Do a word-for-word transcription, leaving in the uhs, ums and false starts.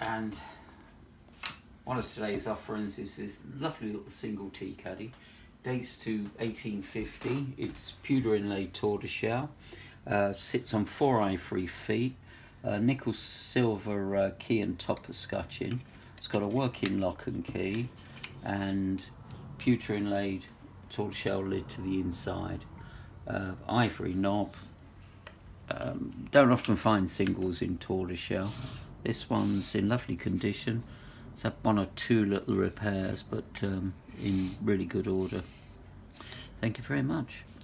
And one of today's offerings is this lovely little single tea caddy. Dates to eighteen fifty. It's pewter inlaid tortoiseshell. Uh, sits on four ivory feet. Uh, nickel silver uh, key and top escutcheon. It's got a working lock and key, and pewter inlaid tortoiseshell lid to the inside. Uh, ivory knob. Um, don't often find singles in tortoiseshell. This one's in lovely condition. It's had one or two little repairs, but um, in really good order. Thank you very much.